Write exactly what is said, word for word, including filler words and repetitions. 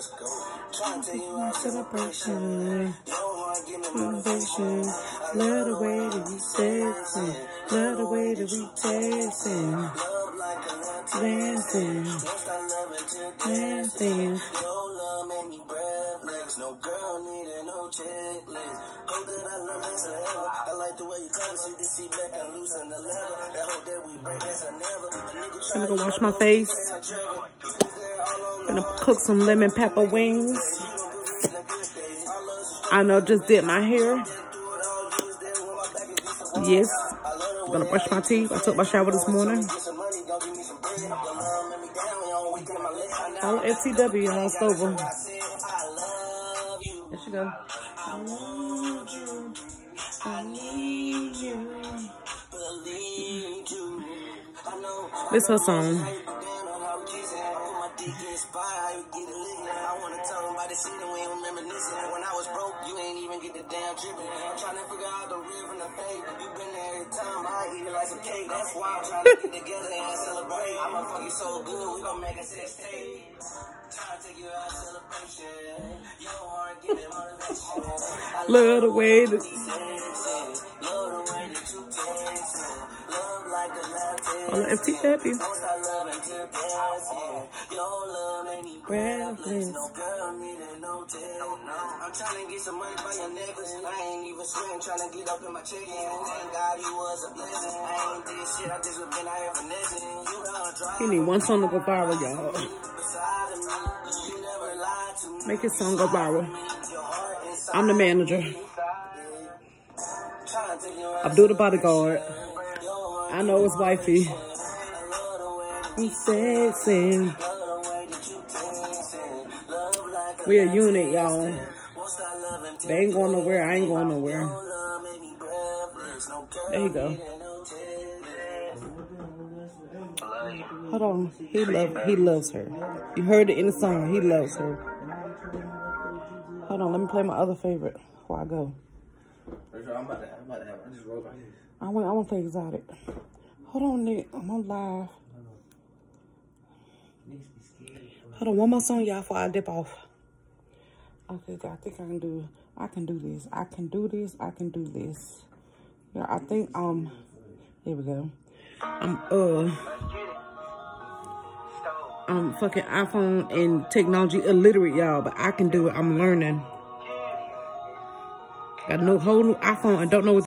Celebration, celebration. Love the way that we sexy, love the way that we tasting, dancing, dancing. No girl needed no checklist. Hope that I learn this forever. I like the way you talk, see the seat back and loosen the leather. That hope that we break this and never. I'm gonna go wash my face. Gonna cook some lemon pepper wings. I know, just did my hair. Yes. I'm gonna brush my teeth. I took my shower this morning. Oh, F T W, y'all, it's over. There she go. I need you. I need you. This her song. When I was broke, you ain't even get the damn dripping. I'm trying to figure out the real from the fake. You been there every time, I eat it like some cake. That's why I'm trying to get together and celebrate. I'ma fuck you so good, we gon' make a sex tape. Trying to take you out celebration. Your heart give it motivation. Love the way that love the way that you dance. Love like a latte. On F T W. Your love ain't me breathless. No girl needed no tail. I'm trying to get some money by your necklace. I ain't even sweating, trying to get up in my chicken. Thank God he was a blessing. I ain't did shit, I just been out here finessing. You done drive. You need one song to go viral, y'all. Make his song go viral. I'm the manager. Abdul the bodyguard. I know it's wifey. We sexy. We a unit, y'all. They ain't going nowhere. I ain't going nowhere. There you go. Hold on. He love. He loves her. You heard it in the song. He loves her. Hold on. Let me play my other favorite before I go. I'm about to have. I'm about to have. I just rolled my head. I want. I want to play Exotic. Hold on, Nick. I'm on live. Hold on. One more song, y'all, before I dip off. Okay, I think I can do. I can do this. I can do this. I can do this. Yeah, I think. Um. Here we go. I'm uh. I'm fucking iPhone and technology illiterate, y'all, but I can do it. I'm learning. Got no whole new iPhone and don't know what